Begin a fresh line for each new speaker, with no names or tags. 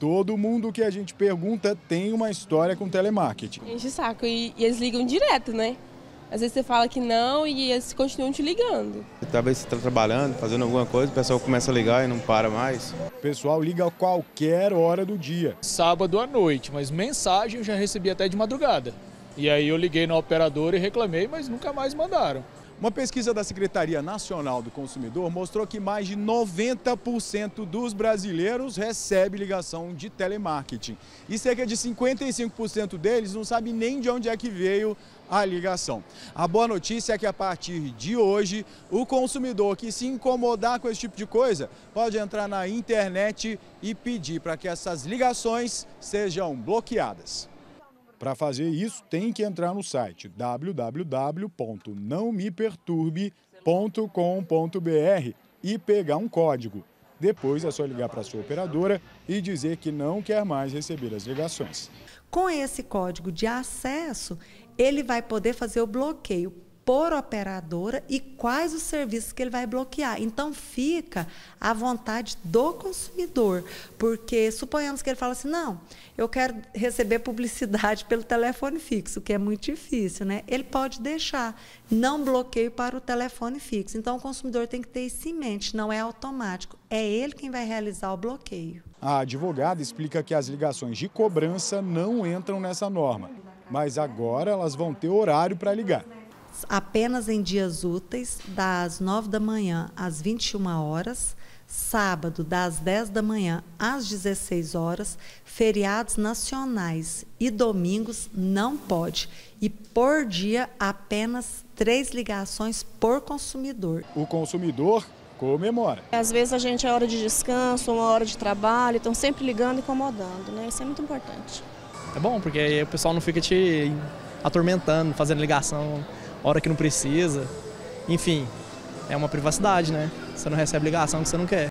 Todo mundo que a gente pergunta tem uma história com telemarketing.
Enche o saco e eles ligam direto, né? Às vezes você fala que não e eles continuam te ligando.
Talvez você está trabalhando, fazendo alguma coisa, o pessoal começa a ligar e não para mais.
O pessoal liga a qualquer hora do dia.
Sábado à noite, mas mensagem eu já recebi até de madrugada. E aí eu liguei na operadora e reclamei, mas nunca mais mandaram.
Uma pesquisa da Secretaria Nacional do Consumidor mostrou que mais de 90% dos brasileiros recebe ligação de telemarketing. E cerca de 55% deles não sabe nem de onde é que veio a ligação. A boa notícia é que a partir de hoje, o consumidor que se incomodar com esse tipo de coisa pode entrar na internet e pedir para que essas ligações sejam bloqueadas. Para fazer isso, tem que entrar no site www.nãomeperturbe.com.br e pegar um código. Depois é só ligar para a sua operadora e dizer que não quer mais receber as ligações.
Com esse código de acesso, ele vai poder fazer o bloqueio por operadora e quais os serviços que ele vai bloquear. Então, fica à vontade do consumidor, porque suponhamos que ele fala assim, não, eu quero receber publicidade pelo telefone fixo, que é muito difícil, né? Ele pode deixar, não bloqueio para o telefone fixo. Então, o consumidor tem que ter isso em mente, não é automático, é ele quem vai realizar o bloqueio.
A advogada explica que as ligações de cobrança não entram nessa norma, mas agora elas vão ter horário para ligar.
Apenas em dias úteis, das 9 da manhã às 21 horas, sábado das 10 da manhã às 16 horas, feriados nacionais e domingos não pode. E por dia, apenas 3 ligações por consumidor.
O consumidor comemora.
Às vezes a gente é hora de descanso, uma hora de trabalho, estão sempre ligando e incomodando, né? Isso é muito importante.
É bom, porque aí o pessoal não fica te atormentando, fazendo ligação hora que não precisa. Enfim, é uma privacidade, né? Você não recebe ligação que você não quer.